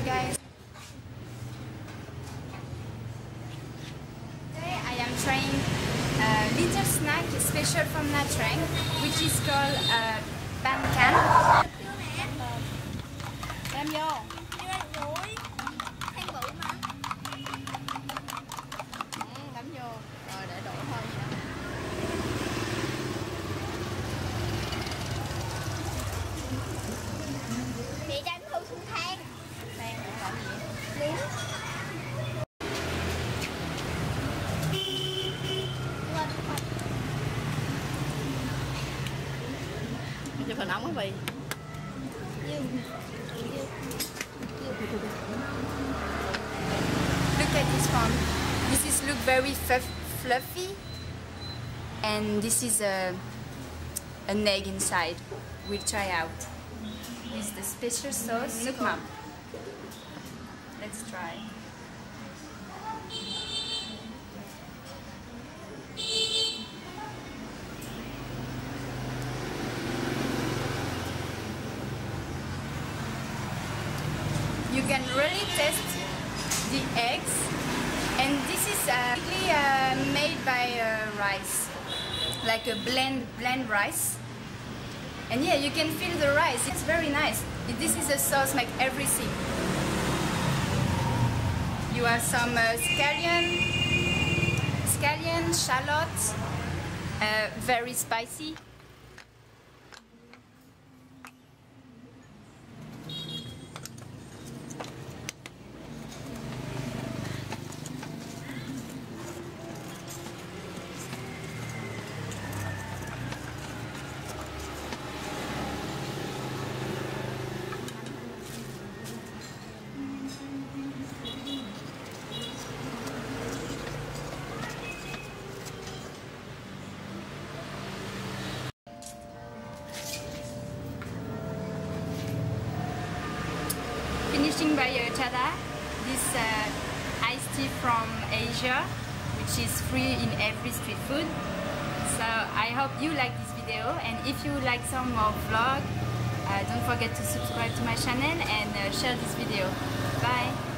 guys. Today I am trying a little snack special from Nha Trang, which is called Banh Can. Đem vô. Đấm vô. Rồi để đổ thôi vậy đó. Chị tranh thủ xuống than. Than để làm gì? Mình chụp hình ống quý vị. Look at this one. This is look very fluffy, and this is an egg inside. We'll try out with the special sauce. Nuoc Cham. Let's try. You can really taste the eggs, and this is really made by rice, like a blend rice. And yeah, you can feel the rice. It's very nice. This is a sauce like everything. You have some scallion, shallots, very spicy. Finishing by chada, this iced tea from Asia, which is free in every street food. So I hope you like this video, and if you like some more vlog, don't forget to subscribe to my channel and share this video. Bye!